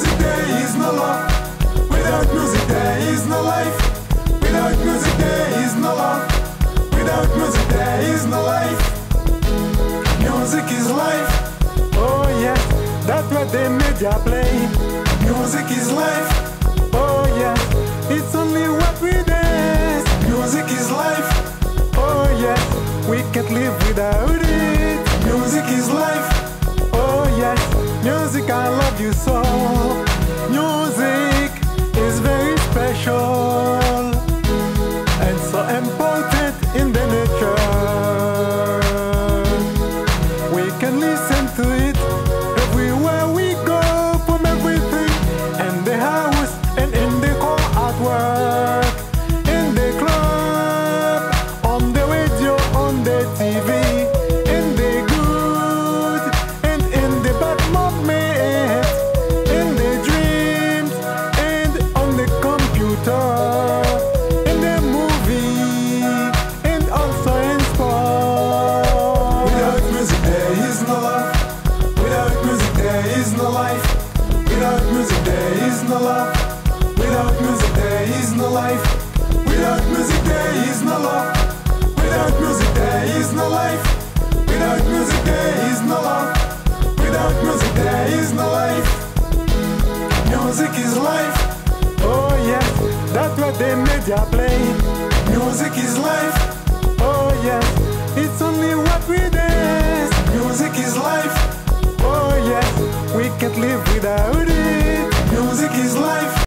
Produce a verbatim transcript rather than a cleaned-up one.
music there is no love. Without music there is no life. Without music there is no love. Without music there is no life. Music is life. Oh yes, that's what the media play. Music is life. Oh yes, it's only what we dance. Music is life. Oh yes, we can't live without it. Music is life. Oh yes, music, I love you so. Music is very special and so important in the nature. We can listen to it everywhere we go, from everything, in the house and in the car, at work, in the club, on the radio, on the T V, in the good and in the bad moment, in the dreams and on the computer, in the movie and also in sport. Without music there is no love. Without music there is no life. Without music there is no love. Without music there is no life. Without music there is no love. Without music there is no life. Without music there is no love. Without music there is no life. Music is life. Oh yes, that's what the media play. Music is life. Oh yes, it's only what we dance. Music is life. Oh yes, we can't live without it. Music is life.